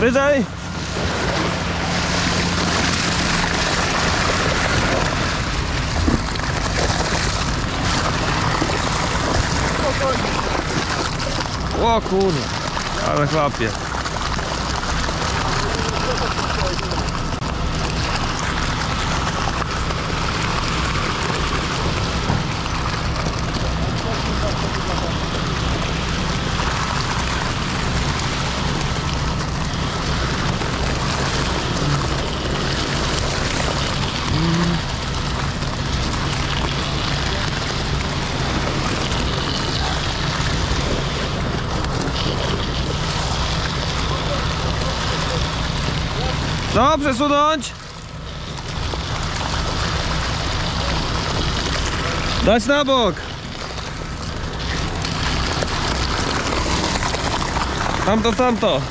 Wyżej! O kurde, ale chlapie. No, przesunąć. Dać na bok. Tamto, tamto.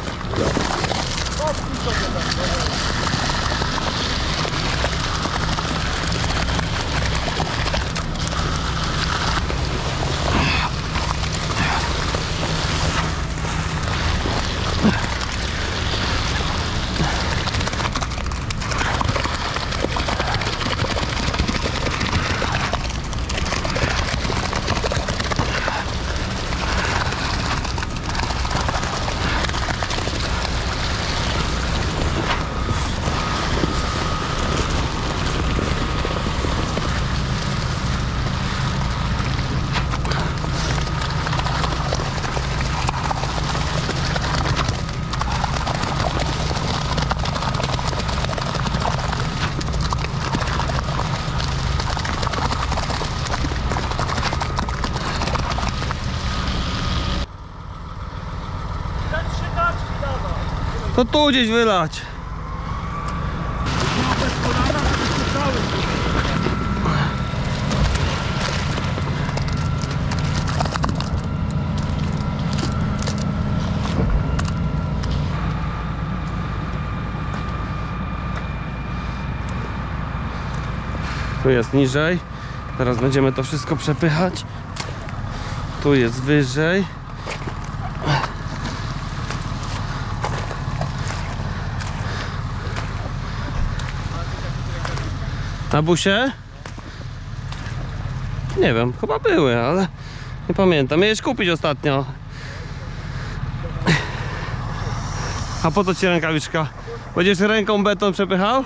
To tu gdzieś wylać. Tu jest niżej. Teraz będziemy to wszystko przepychać. Tu jest wyżej. Na busie? Nie wiem, chyba były, ale nie pamiętam. Miałeś kupić ostatnio. A po co ci rękawiczka? Będziesz ręką beton przepychał?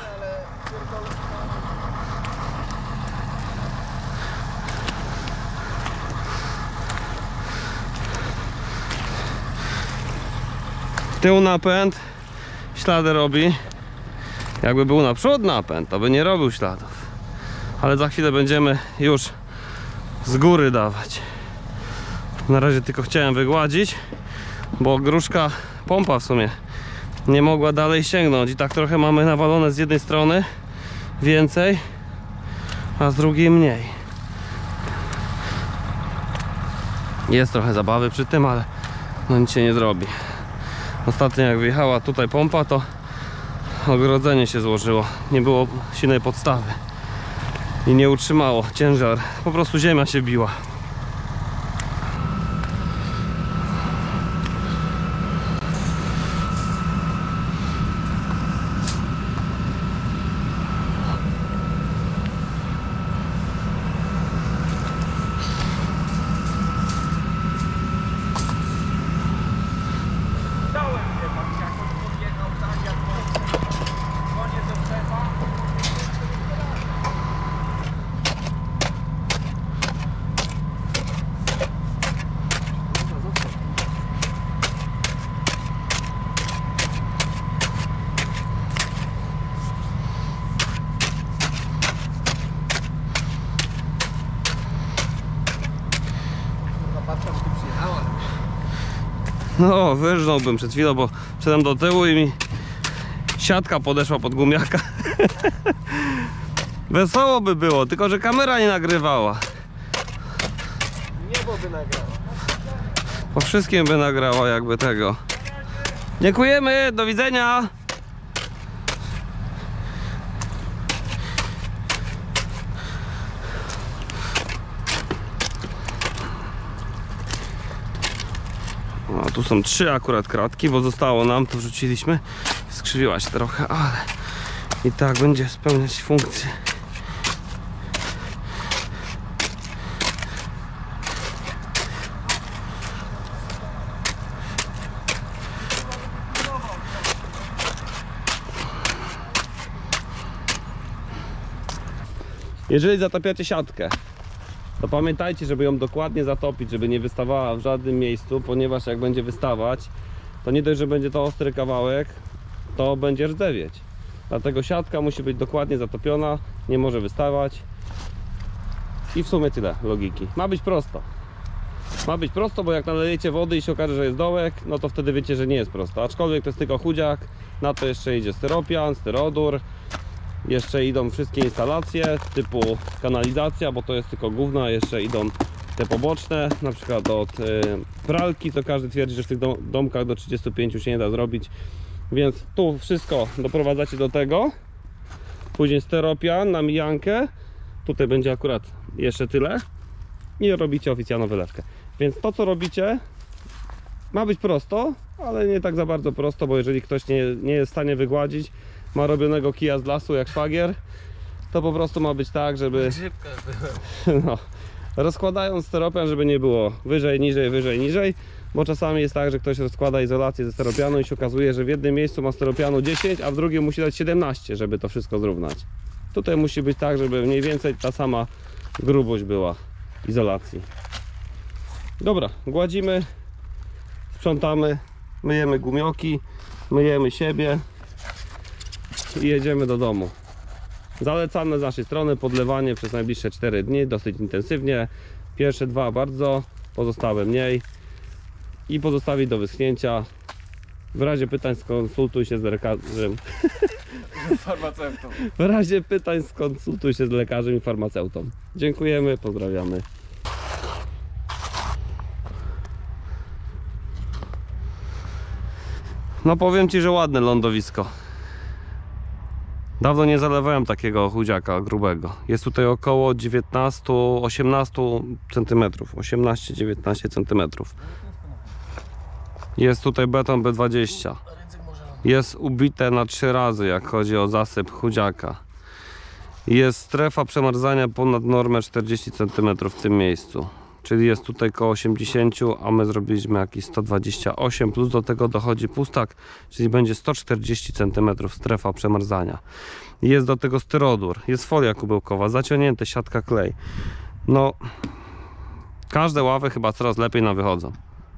Tył napęd ślady robi. Jakby był naprzód napęd, to by nie robił śladów. Ale za chwilę będziemy już z góry dawać. Na razie tylko chciałem wygładzić, bo gruszka, pompa w sumie nie mogła dalej sięgnąć. I tak trochę mamy nawalone z jednej strony więcej, a z drugiej mniej. Jest trochę zabawy przy tym, ale no nic się nie zrobi. Ostatnio jak wyjechała tutaj pompa, to ogrodzenie się złożyło. Nie było silnej podstawy i nie utrzymało ciężar. Po prostu ziemia się biła. No, wyżnąłbym przed chwilą, bo szedłem do tyłu i mi siatka podeszła pod gumiaka. Wesoło by było, tylko że kamera nie nagrywała. Niebo by nagrała. Po wszystkim by nagrała jakby tego. Dziękujemy, do widzenia. No Tu są 3 akurat kratki, bo zostało nam, to wrzuciliśmy. Skrzywiła się trochę, ale i tak będzie spełniać funkcję. Jeżeli zatapiacie siatkę, to pamiętajcie, żeby ją dokładnie zatopić, żeby nie wystawała w żadnym miejscu, ponieważ jak będzie wystawać, to nie dość, że będzie to ostry kawałek, to będzie rdzewieć. Dlatego siatka musi być dokładnie zatopiona, nie może wystawać. I w sumie tyle logiki. Ma być prosto. Ma być prosto, bo jak nalejecie wody i się okaże, że jest dołek, no to wtedy wiecie, że nie jest prosto. Aczkolwiek to jest tylko chudziak, na to jeszcze idzie styropian, styrodur. Jeszcze idą wszystkie instalacje typu kanalizacja, bo to jest tylko główna, jeszcze idą te poboczne, na przykład od pralki, to każdy twierdzi, że w tych domkach do 35 się nie da zrobić. Więc tu wszystko doprowadzacie do tego. Później styropian na mijankę. Tutaj będzie akurat jeszcze tyle. I robicie oficjalną wylewkę. Więc to, co robicie, ma być prosto, ale nie tak za bardzo prosto, bo jeżeli ktoś nie jest w stanie wygładzić, ma robionego kija z lasu jak szwagier, to po prostu ma być tak, żeby no, rozkładając styropian, żeby nie było wyżej, niżej, bo czasami jest tak, że ktoś rozkłada izolację ze styropianu i się okazuje, że w jednym miejscu ma styropianu 10, a w drugim musi dać 17, żeby to wszystko zrównać. Tutaj musi być tak, żeby mniej więcej ta sama grubość była izolacji. Dobra, gładzimy, sprzątamy, myjemy gumioki, myjemy siebie i jedziemy do domu. Zalecane z naszej strony podlewanie przez najbliższe 4 dni dosyć intensywnie. Pierwsze 2 bardzo, pozostałe mniej i pozostawić do wyschnięcia. W razie pytań skonsultuj się z lekarzem. Farmaceutą. W razie pytań skonsultuj się z lekarzem i farmaceutą. Dziękujemy, pozdrawiamy. No powiem Ci, że ładne lądowisko. Dawno nie zalewałem takiego chudziaka grubego. Jest tutaj około 19-18 cm. 18-19 cm. Jest tutaj beton B20. Jest ubite na 3 razy, jak chodzi o zasyp chudziaka. Jest strefa przemarzania ponad normę 40 cm w tym miejscu. Czyli jest tutaj koło 80, a my zrobiliśmy jakieś 128, plus do tego dochodzi pustak, czyli będzie 140 cm strefa przemarzania. Jest do tego styrodur, jest folia kubełkowa, zaciągnięte, siatka klej. No, każde ławy chyba coraz lepiej nam wychodzą.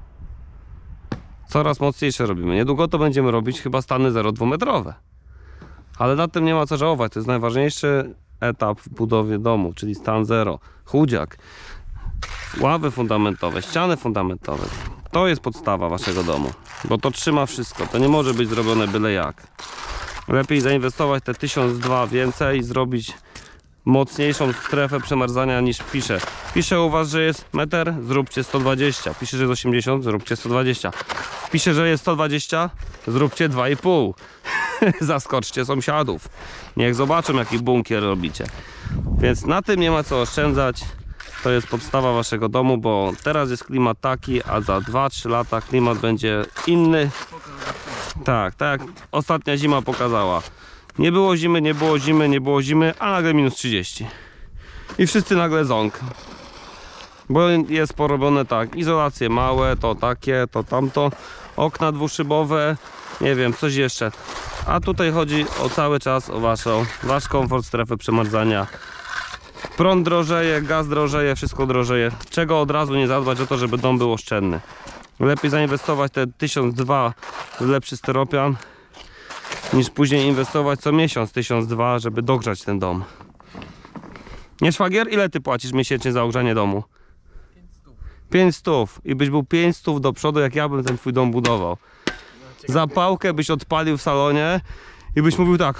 Coraz mocniejsze robimy. Niedługo to będziemy robić chyba stany 0,2-metrowe. Ale nad tym nie ma co żałować, to jest najważniejszy etap w budowie domu, czyli stan 0, chudziak. Ławy fundamentowe, ściany fundamentowe. To jest podstawa waszego domu, bo to trzyma wszystko. To nie może być zrobione byle jak. Lepiej zainwestować te 1002 więcej i zrobić mocniejszą strefę przemarzania niż pisze. Pisze u was, że jest metr, zróbcie 120. Pisze, że jest 80, zróbcie 120. Pisze, że jest 120, zróbcie 2,5. Zaskoczcie sąsiadów. Niech zobaczą, jaki bunkier robicie. Więc na tym nie ma co oszczędzać. To jest podstawa waszego domu, bo teraz jest klimat taki, a za 2-3 lata klimat będzie inny. Tak, tak jak ostatnia zima pokazała. Nie było zimy, nie było zimy, nie było zimy, a nagle minus 30. I wszyscy nagle ząg. Bo jest porobione tak, izolacje małe, to takie, to tamto, okna dwuszybowe, nie wiem, coś jeszcze. A tutaj chodzi o cały czas o wasz komfort, strefę przemarzania. Prąd drożeje, gaz drożeje, wszystko drożeje. Czego od razu nie zadbać o to, żeby dom był oszczędny. Lepiej zainwestować te 1002 w lepszy styropian, niż później inwestować co miesiąc 1002, żeby dogrzać ten dom. Nie, szwagier? Ile ty płacisz miesięcznie za ogrzanie domu? 500. I byś był 500 do przodu, jak ja bym ten twój dom budował. Zapałkę byś odpalił w salonie i byś mówił tak: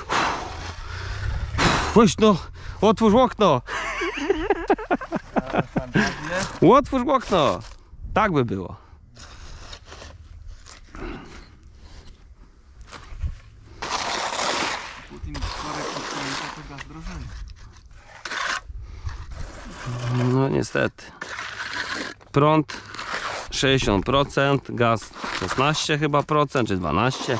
weź no, otwórz okno. Otwórz okno. Tak by było. No niestety. Prąd 60%, gaz 16 chyba procent, czy 12.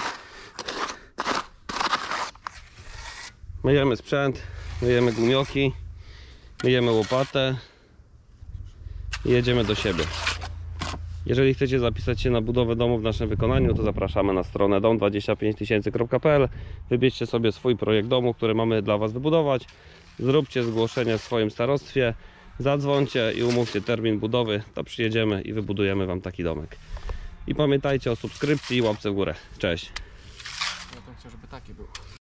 Myjemy sprzęt, myjemy gumioki, myjemy łopatę i jedziemy do siebie. Jeżeli chcecie zapisać się na budowę domu w naszym wykonaniu, to zapraszamy na stronę dom25000.pl. Wybierzcie sobie swój projekt domu, który mamy dla Was wybudować. Zróbcie zgłoszenie w swoim starostwie, zadzwońcie i umówcie termin budowy, to przyjedziemy i wybudujemy Wam taki domek. I pamiętajcie o subskrypcji i łapce w górę. Cześć! Ja to chcę, żeby taki był.